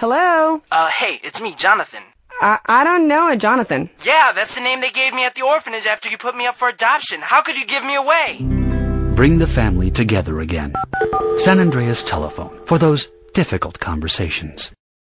Hello? Hey, it's me, Jonathan. I don't know a Jonathan. Yeah, that's the name they gave me at the orphanage after you put me up for adoption. How could you give me away? Bring the family together again. San Andreas Telephone for those difficult conversations.